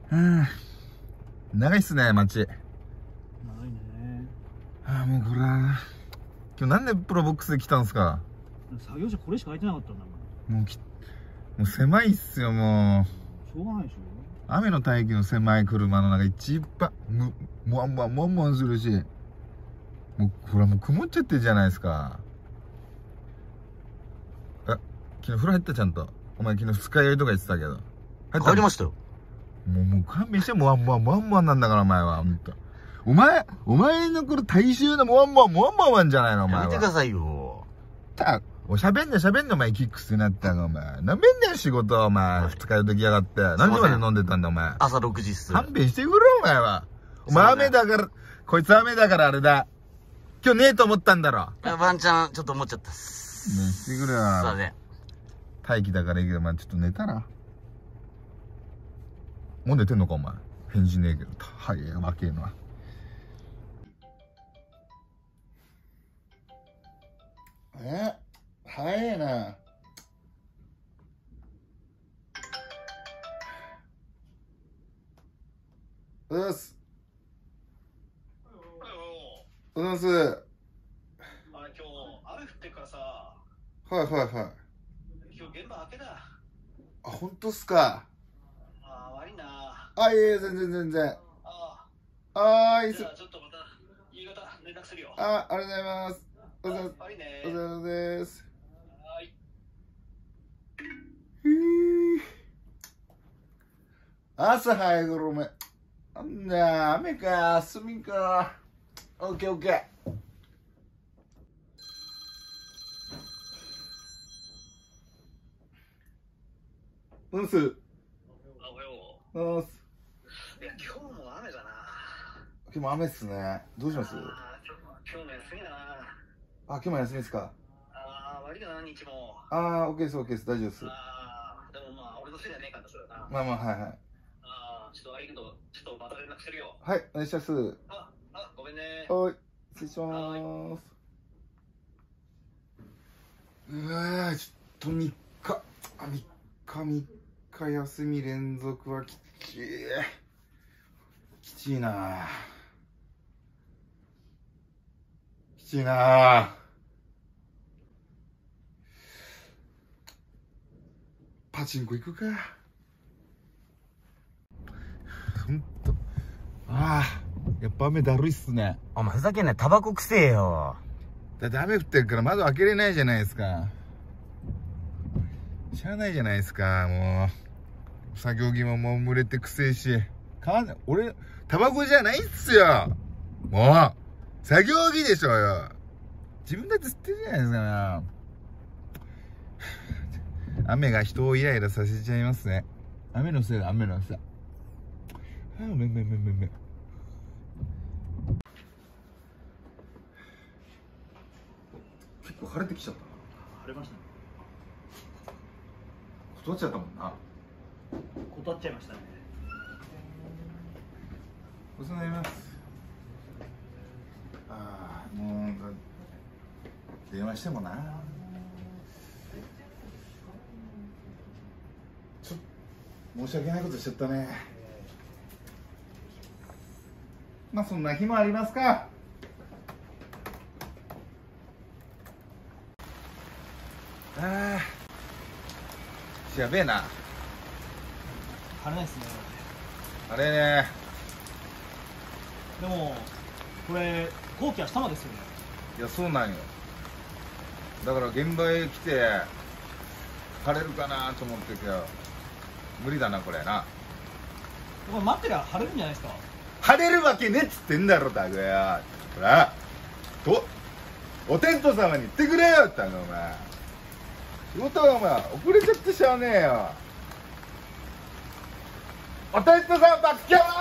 長いっすね、街。長いね。 もうこれは今日なんでプロボックスで来たんすか。 作業車これしか空いてなかったんだもん。 もう狭いっすよ。もうしょうがないでしょ。 雨の大気の狭い車の中一番もわんもんするし、もうこれはもう曇っちゃってるじゃないですか。昨日風呂入った？ちゃんと。お前昨日二日酔いとか言ってたけど帰りましたよ。 もう勘弁して。もわんもんなんだからお前は。ほんとお前のこれ大衆のもわんもんじゃないのお前は。 やめてくださいよ。 喋んねお前。キックスになったのお前。なめんねん仕事お前。二日酔いときやがって。何時まで飲んでたんだお前。 朝6時っす。 勘弁してくれお前は。お前雨だから、こいつ雨だからあれだ。今日ねえと思ったんだろ。 ワンチャンちょっと思っちゃったっす。 ねえしてくれよ。 すいません。 待機だからいいけど、まあちょっと寝たら。もう寝てんのかお前。返事ねえけど。早えわけえのは。早えな。おはようございます。おはようございます。 今日雨降ってっからさ。 はい。 今日現場開けだ。 本当っすか。 悪いな。 いえ、全然。いいっす。 じゃあちょっとまた夕方連絡するよ。 ありがとうございます。 悪いね。 お疲れ様です。 はい。 朝早くごめん。なんだ、雨か、休か。オッケー。なんす。 おはよなんす。 う。いや、今日も雨だな。 今日も雨っすね。どうします？ 今日も休みだな。 今日も休みですか。 悪いな、日も。 オッケーです、大丈夫です。 でも俺のせいじゃねえから、それはな。 はい。 ちょっと悪いけど、ちょっとまた連絡するよ。 はい、お願いします。 ごめんね。 はい、失礼します。ちょっと3日休み連続はきちいな。パチンコ行くか。ほんとやっぱ雨だるいっすね。 お前ふざけんなよ。タバコくせえよ。 だって雨降ってるから窓開けれないじゃないですか。しゃあないじゃないですか。もう作業着ももう蒸れてくせえし。俺タバコじゃないっすよ。もう作業着でしょうよ。自分だって吸ってるじゃないですか。雨が人をイライラさせちゃいますね。雨のせいだ。めん。結構晴れてきちゃった。 晴れましたね。 断っちゃったもんな。 断っちゃいましたね。 お世話になります。もう電話してもな。申し訳ないことしちゃったね。まあそんな日もありますか。やべえな。 晴れないですね。 あれね。 でもこれ後期は明日までですよね。 いやそうなんよ。だから現場へ来て晴れるかなと思ってけど無理だなこれな。 これ待ってりゃ晴れるんじゃないですか。 晴れるわけねえっつってんだろだぐや。ほらおテント様に言ってくれよってお前。仕事がお前遅れちゃってしゃあねえよ。おテントさんバッキャー。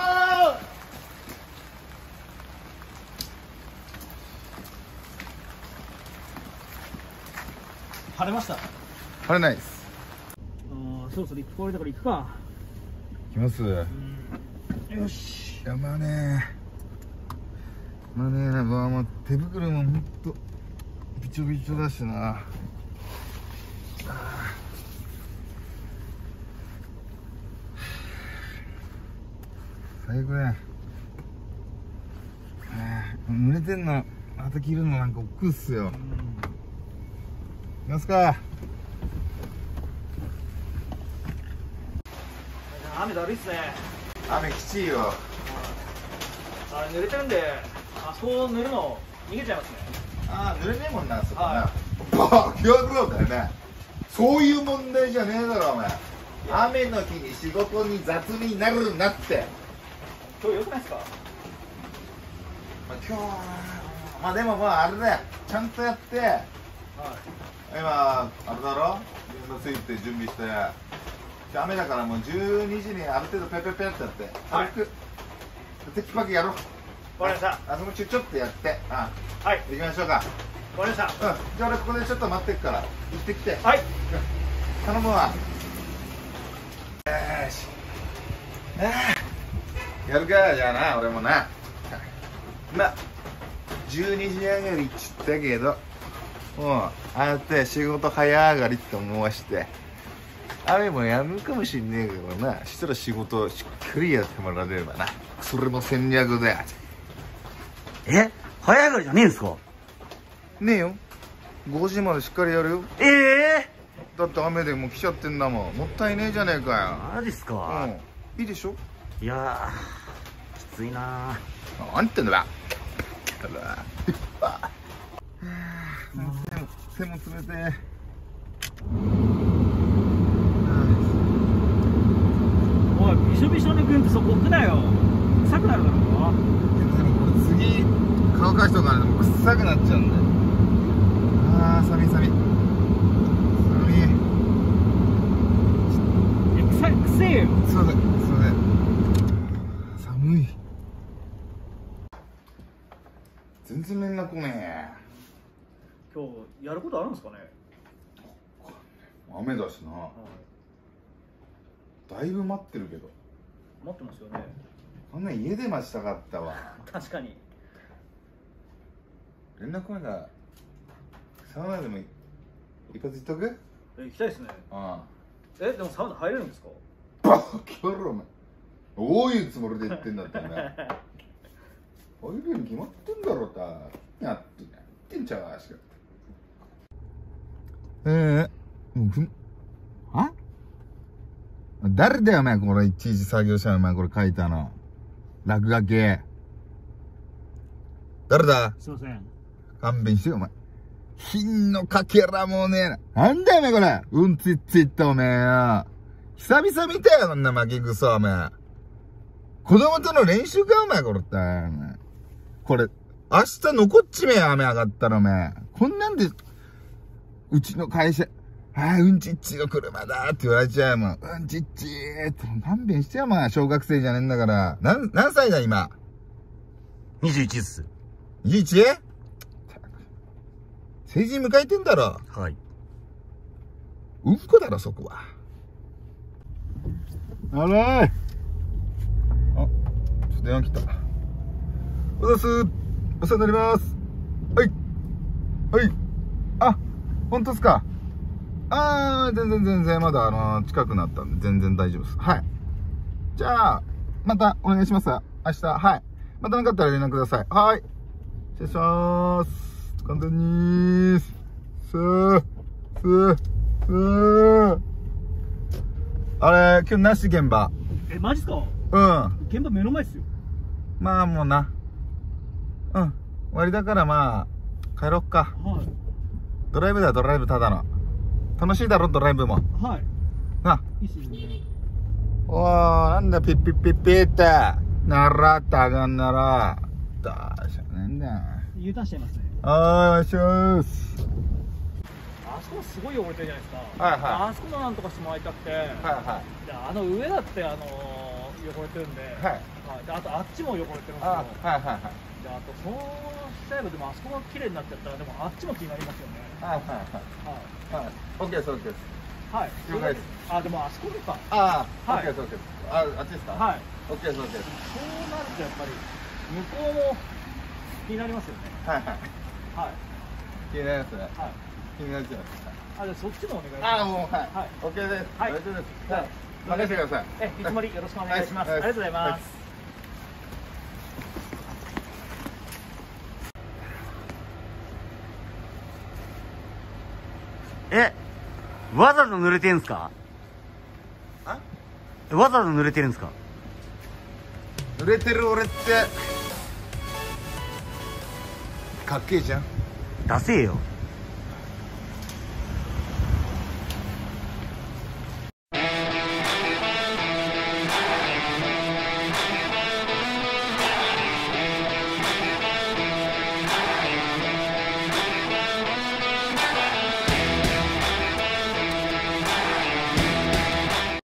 晴れました。 晴れないです。 そろそろこれだから行くか。 行きます。 よし。 いやまあねもう手袋もほんとびちょびちょだしな。 最高や。濡れてんのまた着るのなんか億劫っすよ。行きますか。 雨だるいっすね。 雨きちいよ。 あれ濡れてるんで、あそこ濡るの逃げちゃいますね。 ああ、濡れねえもんな、そこな。 はあ、気が黒だよね。そういう問題じゃねえだろ、お前。雨の日に仕事に雑になるなって。 今日良くないっすか？ まあ、今日は、まあでもまああれだよ。ちゃんとやって、今、あれだろ、自分のスイーツで準備して、雨だからもう12時にある程度ペペペってやって、 はい軽く、テキパキやろう。 わかりました。 あそこちょっとやって、 はい。 行きましょうか。 わかりました。 うん、じゃあ俺ここでちょっと待ってっから、行ってきて。 はい。 頼むわ。よし。やるか、じゃあな、俺もな。まあ、12時上がりっつったけど、もう、ああやって仕事早上がりって思わして、雨もやむかもしんねえけどな、したら仕事をしっかりやってもらえればな。それも戦略だよ。 え、早上がりじゃねえんすか？ ねえよ。5時までしっかりやるよ。だって雨でもう来ちゃってんだもん。もったいねえじゃねえかマジっすか？ よ。うん。いいでしょ？ いやー、きついな何言ってんだわ。背も冷てえ。 おい、びしょびしょの君ってそこ置くなよ。臭くなるだろうな。 でもこれ次乾かしとかないともう臭くなっちゃうんだよ。あー、寒い寒い寒い。 くせえよ。 すいませんすいません。寒い。全然連絡来ね今日やることあるんですかね。 え。雨だしな。だいぶ待ってるけど。 待ってますよね。 こんなん家で待ちたかったわ。 確かに。 連絡まだサウナでも一発行っとく？ 行きたいですね。 あでもサウナ入れるんですか？ あ。バカ野郎お前。どういうつもりで言ってんだってね。入れるに決まってんだろた。やってんちゃうわしか。もうあ？誰だよお前これいちいち作業者お前これ書いたの。落書き。誰だ？ すいません。 勘弁してよお前。品のかけらもねえな。なんだよお前これ。うんついついったおめえよ。久々見たよこんな負けぐそお前。子供との練習かお前これって。これ、明日残っちめえ雨上がったらお前。こんなんで、うちの会社、うんちっちの車だって言われちゃうもん。うんちっちーって勘弁してよお前。小学生じゃねえんだから。何歳だ今。 21っす。 21？成人迎えてんだろ。 はい。 うんこだろそこは。あらーい。あ、ちょっと電話切った。おざす。お世話になります。はい。はい。あ、本当っすか。全然、まだ近くなったんで、全然大丈夫です。はい。じゃあ、またお願いします。明日、はい。またなかったら連絡ください。はい。失礼しまーす。簡単にーす。あれ、今日なし現場。 マジっすか？ うん。 現場目の前っすよ。 まあもうな。うん。終わりだからまあ、帰ろっか。 はい。 ドライブだよ、ドライブただの。楽しいだろ、ドライブも。 はい。 な。 いいっすよね。 おー、なんだ、ピッピッピッピーって。ならってあがんなら。どうしようねんだよ。 U ターンしちゃいますね。 お願いします。 あそこすごい汚れてるじゃないですか。 はいはいあそこのなんとかしてもらいたくて。 はいはで上だって汚れてるんで。 はい。 であとあっちも汚れてるんですよ。 はいはいはい。 であとそうしちゃえばでもあそこが綺麗になっちゃったらでもあっちも気になりますよね。 はいはいはい。はい。オッケーです、オッケーです。 はい。 了解です。 でもあそこか。 ああ、 はいオッケーです、オッケーです。あっちですか。 はい。 オッケーです、オッケーです。 そうなるとやっぱり向こうも気になりますよね。 はいはい。 はい。 気になりますね。 はい。 気になっちゃいます。 じゃあそっちもお願いします。 もう、はい。 はい。 オッケーです。 はい大丈夫です。 はい。 任せてください。 見積もりよろしくお願いします。ありがとうございます。 え、わざと濡れてんすか？わざと濡れてるんですか？ 濡れてる俺ってかっけえじゃん。 ダセえよ。